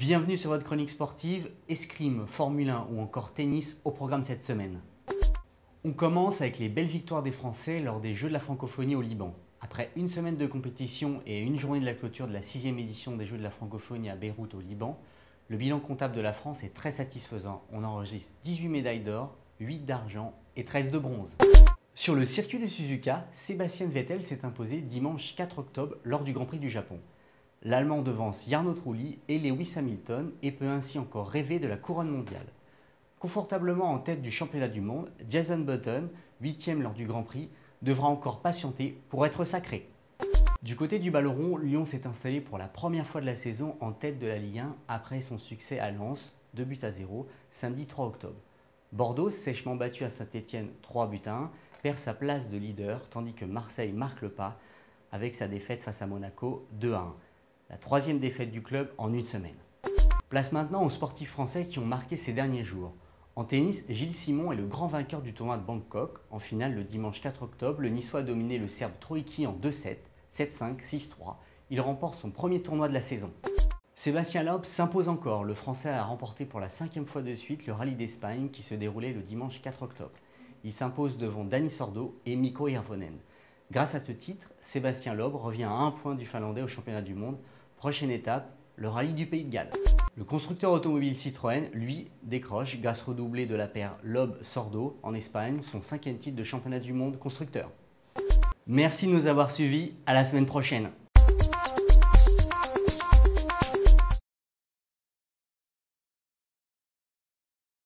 Bienvenue sur votre chronique sportive, escrime, Formule 1 ou encore tennis au programme cette semaine. On commence avec les belles victoires des Français lors des Jeux de la francophonie au Liban. Après une semaine de compétition et une journée de la clôture de la 6e édition des Jeux de la francophonie à Beyrouth au Liban, le bilan comptable de la France est très satisfaisant. On enregistre 18 médailles d'or, 8 d'argent et 13 de bronze. Sur le circuit de Suzuka, Sébastien Vettel s'est imposé dimanche 4 octobre lors du Grand Prix du Japon. L'Allemand devance Jarno Trulli et Lewis Hamilton et peut ainsi encore rêver de la couronne mondiale. Confortablement en tête du championnat du monde, Jason Button, 8e lors du Grand Prix, devra encore patienter pour être sacré. Du côté du ballon rond, Lyon s'est installé pour la première fois de la saison en tête de la Ligue 1 après son succès à Lens, 2-0, samedi 3 octobre. Bordeaux, sèchement battu à Saint-Etienne 3-1, perd sa place de leader tandis que Marseille marque le pas avec sa défaite face à Monaco 2-1. La troisième défaite du club en une semaine. Place maintenant aux sportifs français qui ont marqué ces derniers jours. En tennis, Gilles Simon est le grand vainqueur du tournoi de Bangkok. En finale, le dimanche 4 octobre, le Niçois a dominé le Serbe Troïki en 2-7, 7-5, 6-3. Il remporte son premier tournoi de la saison. Sébastien Loeb s'impose encore. Le Français a remporté pour la 5e fois de suite le Rallye d'Espagne qui se déroulait le dimanche 4 octobre. Il s'impose devant Dani Sordo et Mikko Hirvonen. Grâce à ce titre, Sébastien Loeb revient à 1 point du Finlandais au championnat du monde. Prochaine étape, le rallye du Pays de Galles. Le constructeur automobile Citroën, lui, décroche, grâce au doublé de la paire Loeb-Sordo en Espagne, son 5e titre de championnat du monde constructeur. Merci de nous avoir suivis, à la semaine prochaine.